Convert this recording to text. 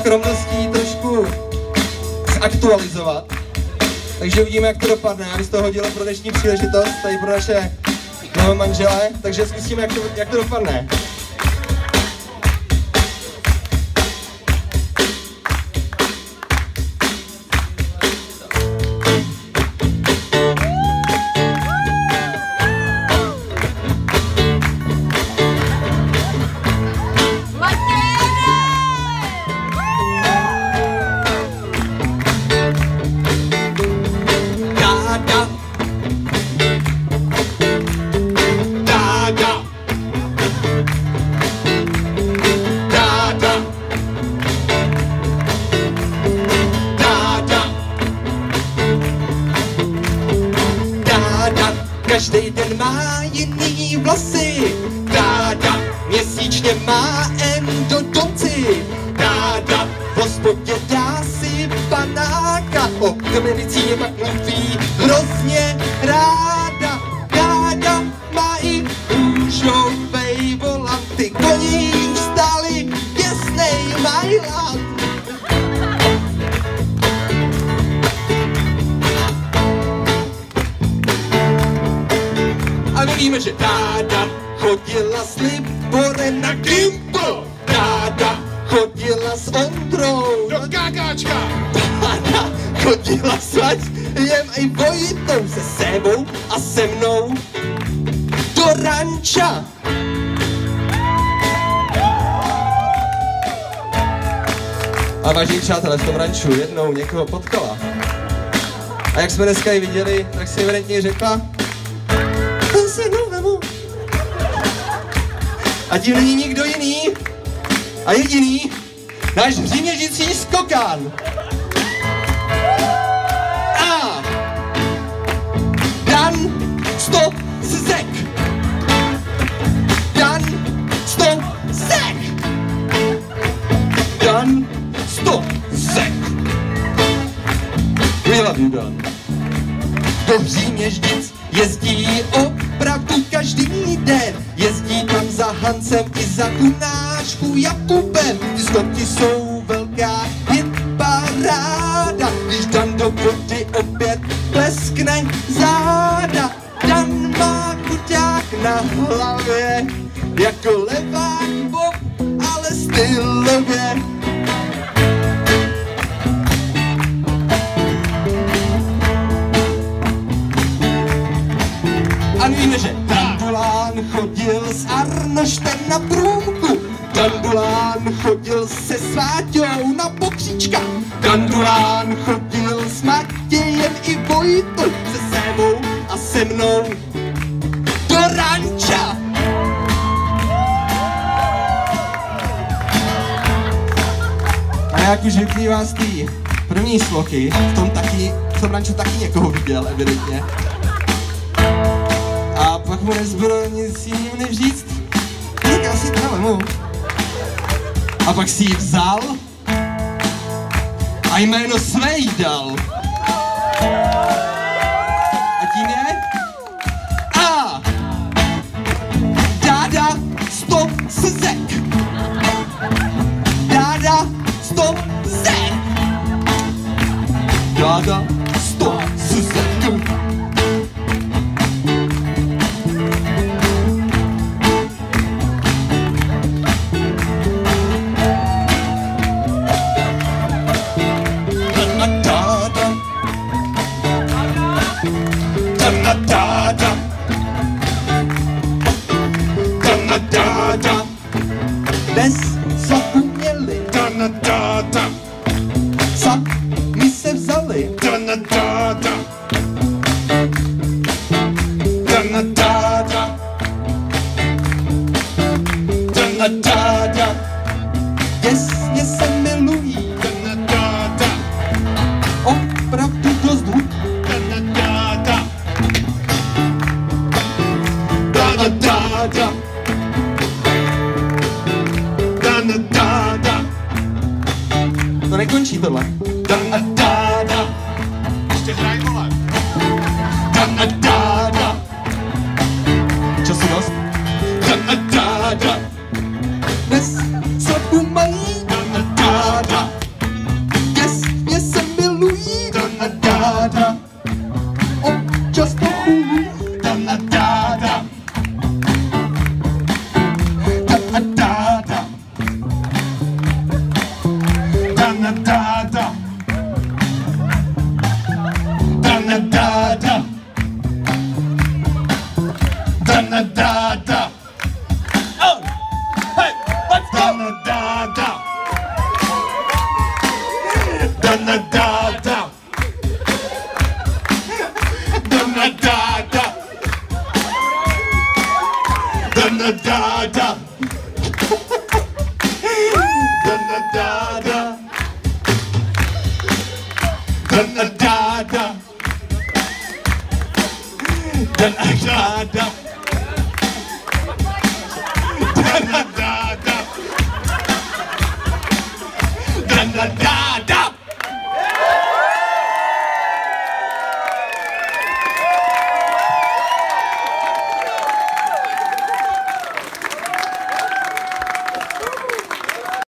skromností trošku zaktualizovat. Takže uvidíme, jak to dopadne. Já bych to hodil pro dnešní příležitost, tady pro naše nové manžele, takže zkusíme, jak to dopadne. Každý den má jiný vlasy, dáda měsíčně má endodoci, dáda v hospodě dá si panáka, o medicíně pak mluví hrozně ráda, dáda má i růžovej volant, ty koní už stáli, jasnej majland. A víme, že dáda chodila s Liborem na Gimpo, dáda chodila s Ondrou do kákáčka, dáda chodila s Vaďem i Vojitou, se Sémou a se mnou do ranča. A vážení přátelé, v tom ranču jednou někoho potkala. A jak jsme dneska ji viděli, tak si evidentně řekla, a tím není nikdo jiný a jediný náš hříměžící skokán. A Dan Stozek. Dan Stozek. Dan Stozek. We love you, Dan. Do Hříměždic jezdí opravdu každý den. Jezdí tam za Hancem i za Kunáčku Jakubem. Ty skoky jsou velká hitparáda, když Dan do vody opět pleskne záda. Dan má kuťák na hlavě jako levák Bob, ale stylově. A víme, že Dandulán chodil s Arnoštem na průmku, Dandulán chodil se Sváťou na pokříčka, Dandulán chodil s Matějem i Vojtou, se Sémou a se mnou do ranča. A jak už vyplývá z té první slochy, v tom ranču taky někoho viděl, evidentně. A pak mu nezbylo nic jiným než říct, tak já si to vemu. A pak si ji vzal a jméno své jí dal. A tím je A. Dáda Stozek. Dáda Stozek. Dáda Stozek. Dnes zapomněli, sami se vzali, jasně se milují, opravdu dost hudí. To nekončí tohle. ještě hraj, vole. Času dost. Dnes svatbu mají. Dana dada. Dana dada. Dana dada. Dana dada. Dana dada. Dana dada. Dana dada. Dana dada.